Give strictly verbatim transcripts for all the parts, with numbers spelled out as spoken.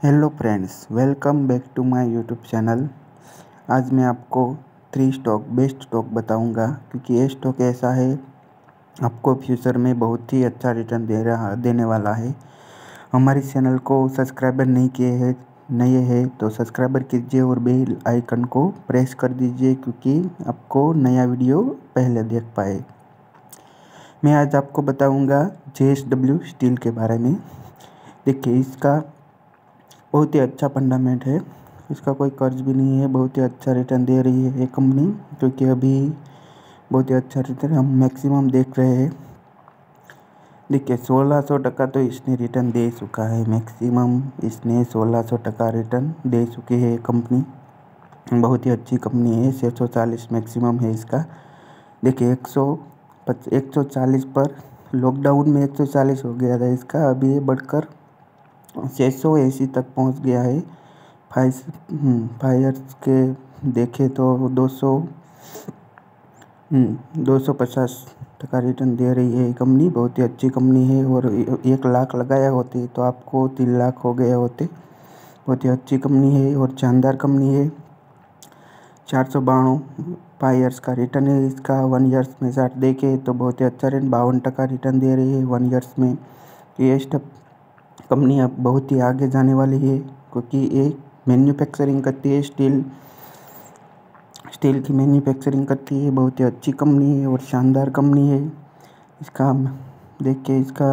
Hello friends, welcome back to my YouTube channel. आज मैं आपको थ्री स्टॉक बेस्ट स्टॉक बताऊंगा, क्योंकि ये स्टॉक ऐसा है आपको फ्यूचर में बहुत ही अच्छा रिटर्न दे रहा देने वाला है। हमारे चैनल को सब्सक्राइबर नहीं किए हैं नए हैं तो सब्सक्राइबर कीजिए और बेल आइकन को प्रेस कर दीजिए, क्योंकि आपको नया वीडियो पहले देख पाए। मैं आज आपको बताऊंगा जे एस डब्ल्यू स्टील के बारे में। देखिए, इसका बहुत ही अच्छा फंडामेंट है, इसका कोई कर्ज भी नहीं है, बहुत ही अच्छा रिटर्न दे रही है ये कंपनी, क्योंकि अभी बहुत ही अच्छा रिटर्न हम मैक्सिमम देख रहे हैं। देखिए, सोलह सौ टका तो इसने रिटर्न दे चुका है, मैक्सिमम इसने सोलह सौ टका रिटर्न दे चुकी है कंपनी। बहुत ही अच्छी कंपनी है। छः सौ चालीस मैक्सिमम है इसका। देखिए, एक सौ एक सौ चालीस पर लॉकडाउन में एक सौ चालीस हो गया था इसका, अभी ये बढ़कर छः सौ अस्सी तक पहुंच गया है। फाइव फाइव ईयर्स के देखें तो दो सौ दो सौ पचास टका रिटर्न दे रही है ये कंपनी। बहुत ही अच्छी कंपनी है, और एक लाख लगाया होते तो आपको तीन लाख हो गए होते। बहुत ही अच्छी कंपनी है और शानदार कंपनी है। चार सौ बानवे फाइव ईयर्स का रिटर्न है इसका। वन ईयर्स में चार्ट देखें तो बहुत ही अच्छा रिटर्न बावन टका रिटर्न दे रही है वन ईयर्स में। ये स्टॉक कंपनी अब बहुत ही आगे जाने वाली है, क्योंकि ये मैन्युफैक्चरिंग करती है, स्टील स्टील की मैन्युफैक्चरिंग करती है। बहुत ही अच्छी कंपनी है और शानदार कंपनी है। इसका देखिए इसका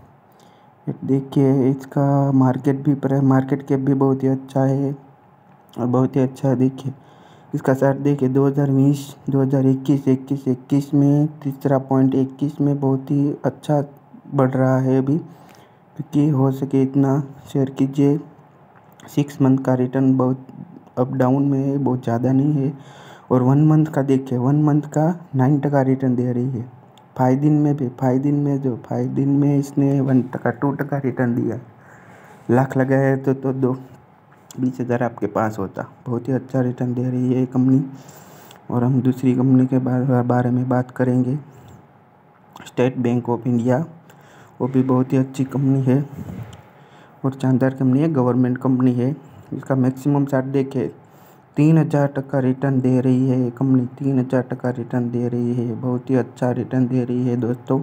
देखिए इसका मार्केट भी पर मार्केट कैप भी बहुत ही अच्छा है और बहुत ही अच्छा है। देखिए इसका चार्ट देखिए, दो हज़ार बीस दो हज़ार इक्कीस इक्कीस इक्कीस में तीसरा पॉइंट इक्कीस में बहुत ही अच्छा बढ़ रहा है अभी, क्योंकि हो सके इतना शेयर कीजिए। सिक्स मंथ का रिटर्न बहुत अप डाउन में है, बहुत ज़्यादा नहीं है। और वन मंथ का देखिए, वन मंथ का नाइन टका रिटर्न दे रही है। फाइव दिन में भी फाइव दिन में जो फाइव दिन में इसने वन टका टू टका रिटर्न दिया। लाख लगाया तो तो दो बीस हज़ार आपके पास होता। बहुत ही अच्छा रिटर्न दे रही है ये कंपनी। और हम दूसरी कंपनी के बारे में बात करेंगे, स्टेट बैंक ऑफ इंडिया। वो भी बहुत ही अच्छी कंपनी है और शानदार कंपनी है, गवर्नमेंट कंपनी है। इसका मैक्सिमम चार्ट देखे, तीन हज़ार टका रिटर्न दे रही है ये कंपनी। तीन हज़ार टका रिटर्न दे रही है, बहुत ही अच्छा रिटर्न दे रही है दोस्तों।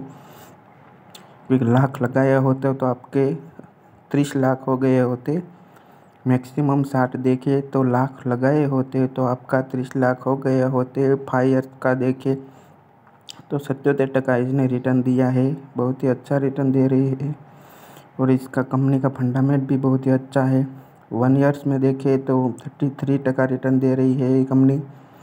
एक लाख लगाया होता तो आपके तीस लाख हो गए होते। मैक्सिमम साठ देखे तो लाख लगाए होते तो आपका तीस लाख हो गए होते। फाइव ईयर्स का देखे तो सत्तर टका इसने रिटर्न दिया है। बहुत ही अच्छा रिटर्न दे रही है और इसका कंपनी का फंडामेंट भी बहुत ही अच्छा है। वन ईयर्स में देखे तो थर्टी थ्री टका रिटर्न दे रही है ये कंपनी।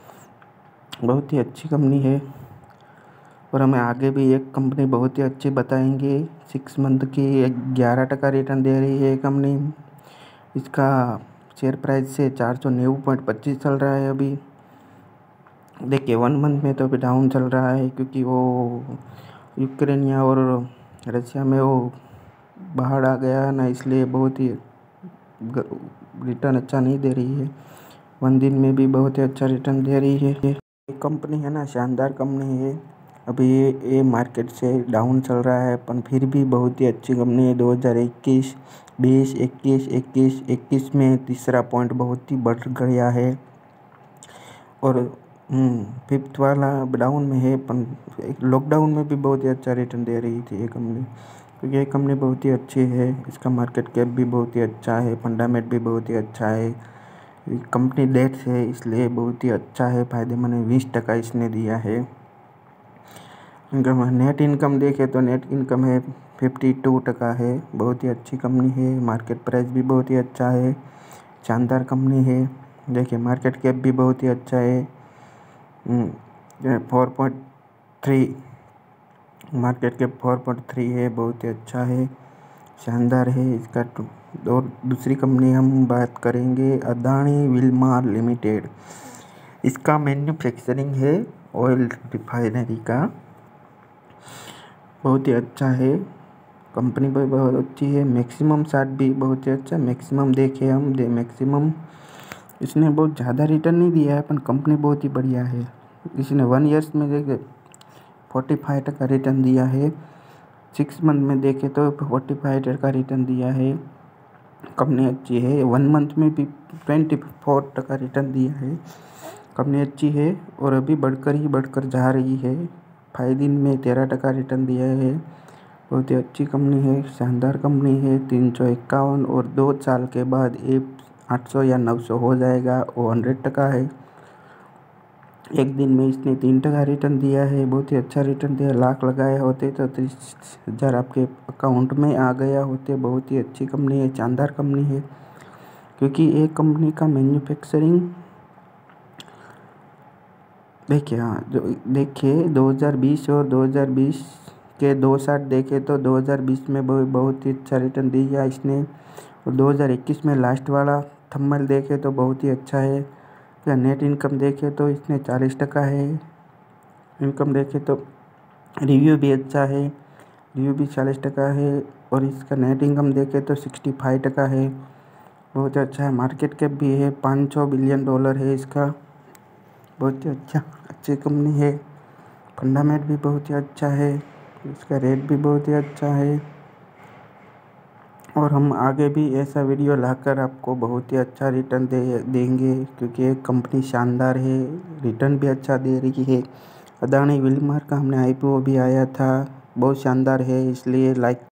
बहुत ही अच्छी कंपनी है। और हमें आगे भी एक कंपनी बहुत ही अच्छी बताएंगे। सिक्स मंथ की ग्यारह टका रिटर्न दे रही है ये कंपनी। इसका शेयर प्राइस से चार सौ नेવું पॉइंट पच्चीस चल रहा है अभी। देखिए, वन मंथ में तो अभी डाउन चल रहा है, क्योंकि वो यूक्रेनिया और रशिया में वो बाहर आ गया है ना, इसलिए बहुत ही रिटर्न अच्छा नहीं दे रही है। वन दिन में भी बहुत ही अच्छा रिटर्न दे रही है। ये कंपनी है ना, शानदार कंपनी है। अभी ये ये मार्केट से डाउन चल रहा है, पर फिर भी बहुत ही अच्छी कंपनी है। दो हज़ार इक्कीस बीस इक्कीस इक्कीस इक्कीस में तीसरा पॉइंट बहुत ही बढ़ गया है और फिफ्थ वाला डाउन में है, पर लॉकडाउन में भी बहुत ही अच्छा रिटर्न दे रही थी ये कंपनी, क्योंकि ये कंपनी बहुत ही अच्छी है। इसका मार्केट कैप भी बहुत ही अच्छा है, फंडामेंट भी बहुत ही अच्छा है। कंपनी डेट है इसलिए बहुत ही अच्छा है, फ़ायदेमंद है। बीस टका इसने दिया है। इनकम नेट इनकम देखे तो नेट इनकम है फिफ्टी टू टका है। बहुत ही अच्छी कंपनी है। मार्केट प्राइस भी बहुत ही अच्छा है, शानदार कंपनी है। देखिए, मार्केट कैप भी बहुत ही अच्छा है, four point three market cap four point three है। बहुत ही अच्छा है, शानदार है इसका। और दूसरी कंपनी हम बात करेंगे, अदानी विल्मार लिमिटेड। इसका मैन्युफैक्चरिंग है ऑयल रिफाइनरी का। बहुत ही अच्छा है, कंपनी भी बहुत अच्छी है। मैक्सिमम चार्ट भी बहुत ही अच्छा। मैक्सिमम देखे हम दे मैक्सिमम इसने बहुत ज़्यादा रिटर्न नहीं दिया है, पर कंपनी बहुत ही बढ़िया है। इसने वन ईयर्स में देखे फोर्टी फाइव टका रिटर्न दिया है। सिक्स मंथ में देखे तो फोर्टी फाइव टका रिटर्न दिया है। कंपनी अच्छी है। वन मंथ में भी ट्वेंटी फोर टका रिटर्न दिया है। कंपनी अच्छी है और अभी बढ़कर ही बढ़कर जा रही है। फाइव दिन में तेरह टका रिटर्न दिया है। बहुत ही अच्छी कंपनी है, शानदार कंपनी है। तीन सौ इक्यावन और दो साल के बाद ये आठ सौ या नौ सौ हो जाएगा, वो हंड्रेड टका है। एक दिन में इसने तीन टका रिटर्न दिया है, बहुत ही अच्छा रिटर्न दिया। लाख लगाए होते तो तीस हज़ार आपके अकाउंट में आ गया होते। बहुत ही अच्छी कंपनी है, शानदार कंपनी है, क्योंकि एक कंपनी का मैन्युफैक्चरिंग देखिए। हाँ, जो देखिए दो हज़ार बीस और दो हज़ार बीस के दो साल देखे तो दो हज़ार बीस में बहुत ही अच्छा रिटर्न दिया इसने, और दो हज़ार इक्कीस में लास्ट वाला थंबनेल देखे तो बहुत ही अच्छा है। या नेट इनकम देखे तो इसने चालीस टका है। इनकम देखे तो रिव्यू भी अच्छा है, रिव्यू भी चालीस टका है। और इसका नेट इनकम देखे तो सिक्सटी फाइव टका है, बहुत अच्छा है। मार्केट कैप भी है, पाँच सौ बिलियन डॉलर है इसका। बहुत ही अच्छा अच्छी कंपनी है। फंडामेंट भी बहुत ही अच्छा है, इसका रेट भी बहुत ही अच्छा है। और हम आगे भी ऐसा वीडियो लाकर आपको बहुत ही अच्छा रिटर्न दे देंगे, क्योंकि ये कंपनी शानदार है, रिटर्न भी अच्छा दे रही है। अदानी विल्मर का हमने आईपीओ भी आया था, बहुत शानदार है, इसलिए लाइक